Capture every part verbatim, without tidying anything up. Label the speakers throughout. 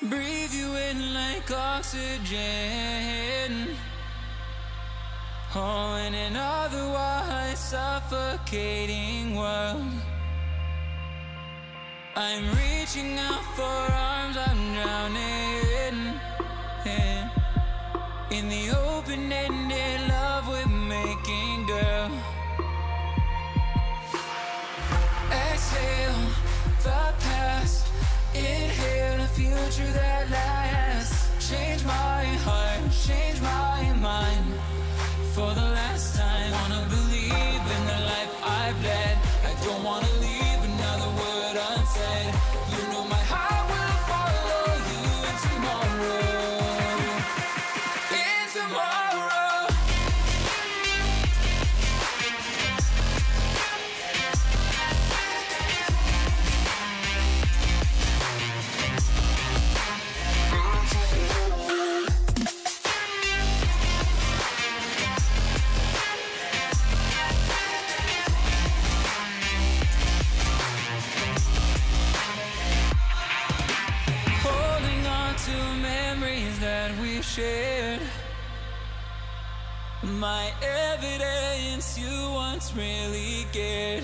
Speaker 1: breathe you in like oxygen. Oh, in an otherwise suffocating world, I'm reaching out for arms, I'm drowning in, in the open-ended love we're making, girl. Exhale the past, inhale a future that lasts. Change my heart, change my mind. For the last time, wanna believe in the life I've led. I don't wanna leave another word unsaid. You know my heart will follow you in tomorrow, in tomorrow. Shared my evidence you once really cared.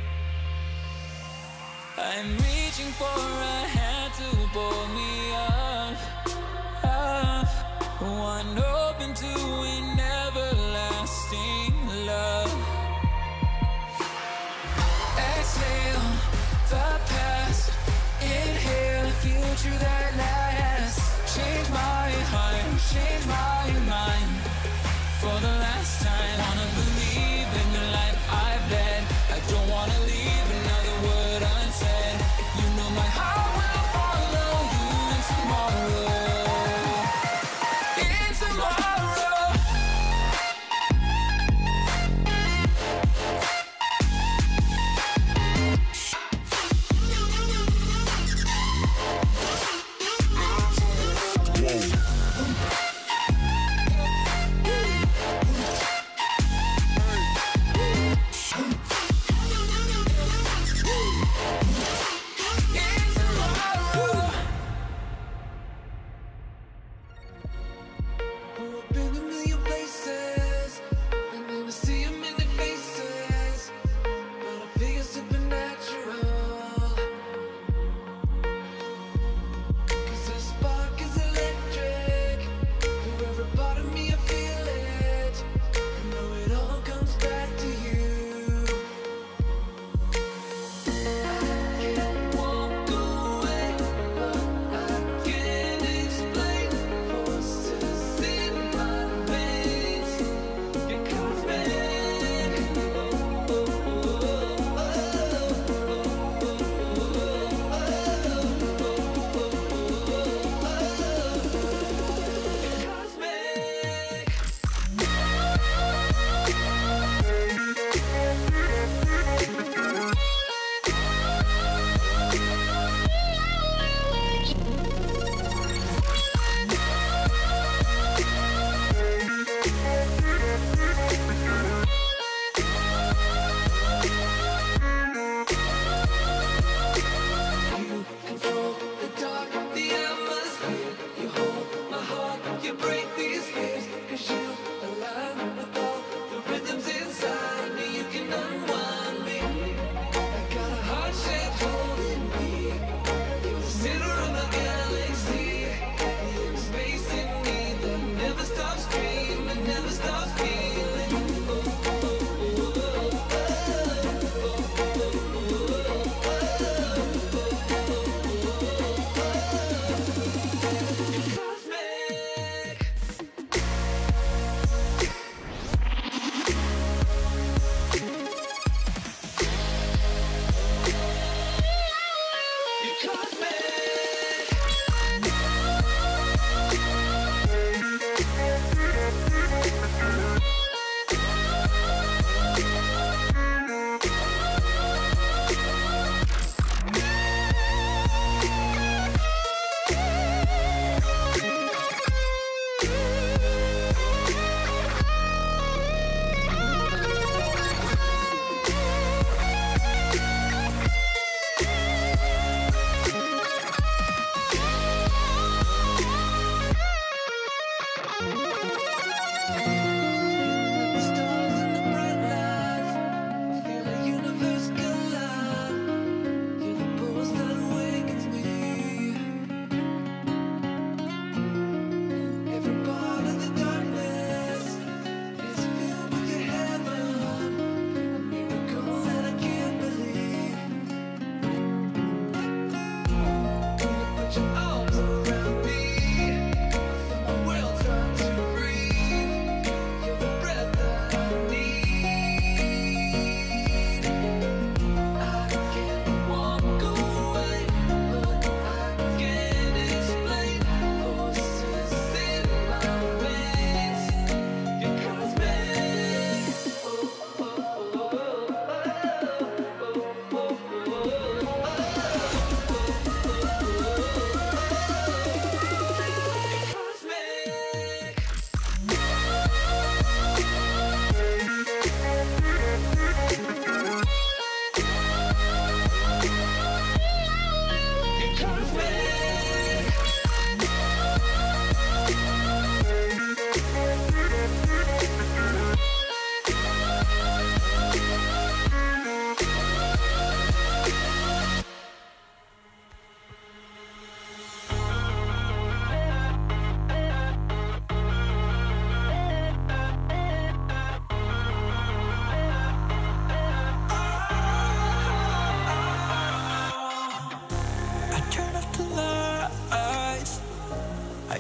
Speaker 1: I'm reaching for a hand to pull me up, up, one open to an everlasting love. Exhale the past, inhale a future that lasts. Change my heart, change my mind. For the last time, wanna believe in the life I've led. I don't wanna leave another word unsaid. You know my heart will follow you in tomorrow, in tomorrow.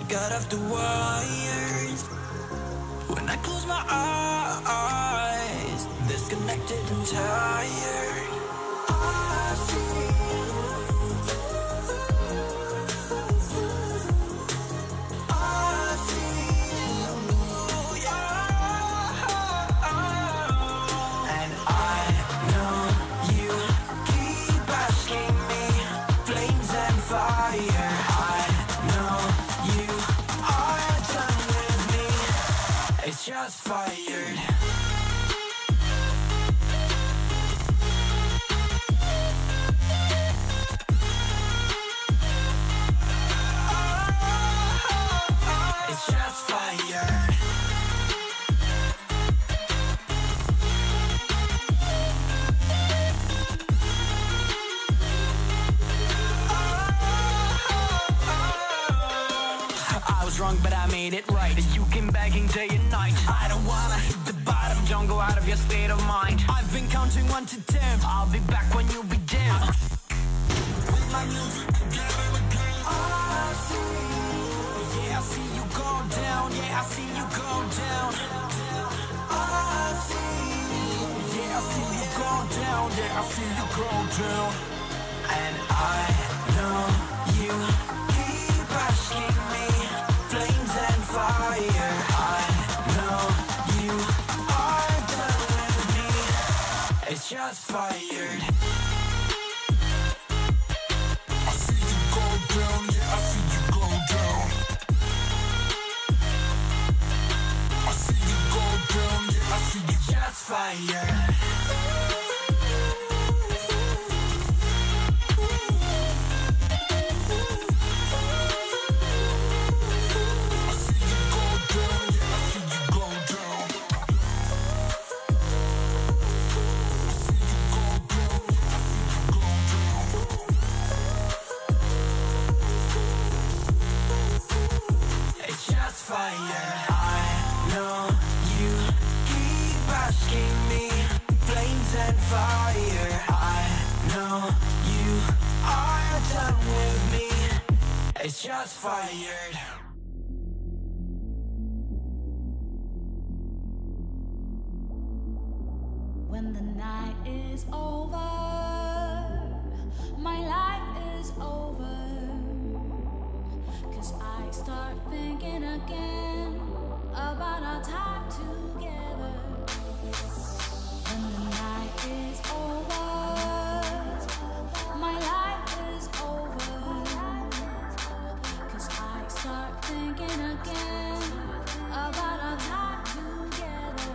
Speaker 1: got off the wires. When I close my eyes, disconnected and tired. I see you. I see you, yeah. And I know you keep asking me, flames and fire. I know you are done with me. It's just fired. It's just fired. I was wrong, but I made it right. You came begging day and night. I don't wanna hit the bottom. Don't go out of your state of mind. I've been counting one to ten. I'll be back when you be dim. With my music again and again. I see you. Yeah, I see you go down. Yeah, I see you go down. I see you. Yeah, I see you go down. Yeah, I see you go down. And I know you keep asking me, flames and fire. I know you are done with me. It's just fired. I see you go down, yeah, I see you go down. I see you go down, yeah, I see you just fired. It's just fired.
Speaker 2: When the night is over, my life is over. 'Cause I start thinking again about our time together. When the night is over, my life is over. Start thinking again about our time together.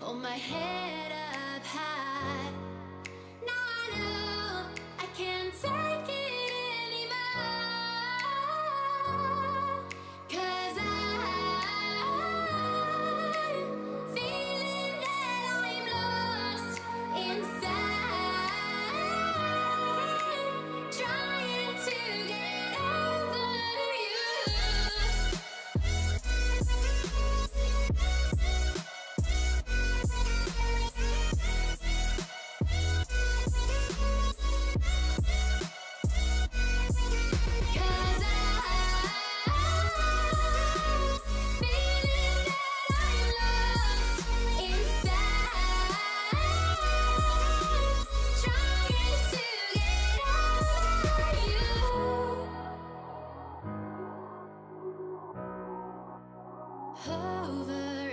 Speaker 2: hold my head up high. Now I know I can't take it anymore, 'cause I'm feeling that I'm lost inside, trying to get over you. Over